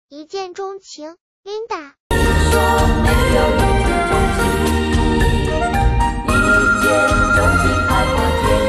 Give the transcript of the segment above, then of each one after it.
一见钟情 ，Linda。 说没有一见钟情，一见钟情还不结果。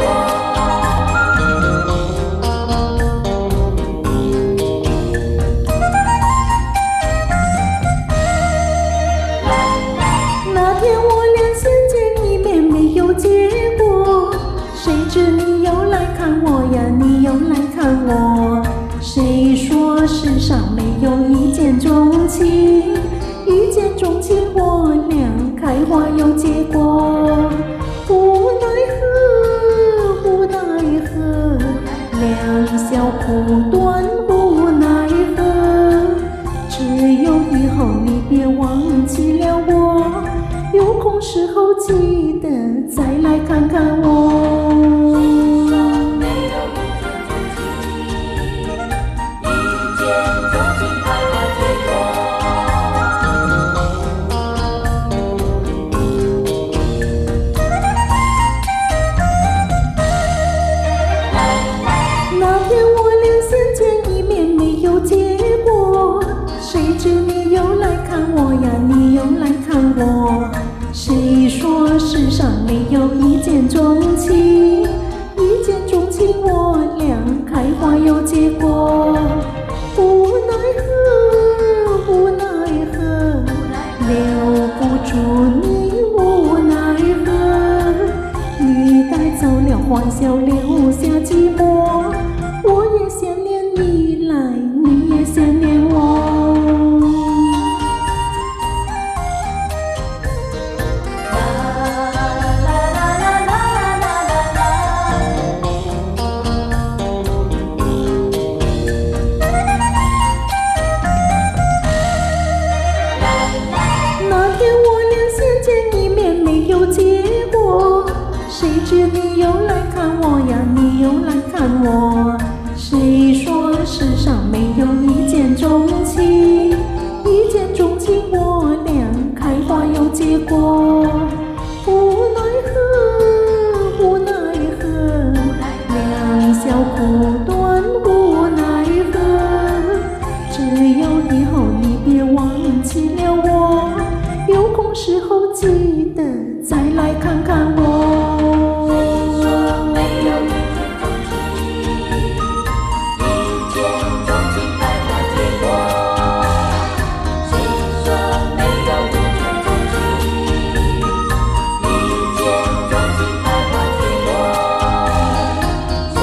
那天我俩相见一面没有结果，谁知你又来看我呀，你又来看我。谁说世上没有一见钟情？一见钟情，我俩开花有结果。无奈何，无奈何，两小苦短，无奈何。只有以后你别忘记了我，有空时候记得再来看看我。谁说世上没有一见钟情？一见钟情，我俩开花有结果。无奈何，无奈何，留不住你，无奈何。你带走了欢笑，留下寂寞。我也想念你来，你也想念我。谁知你又来看我呀，你又来看我。谁说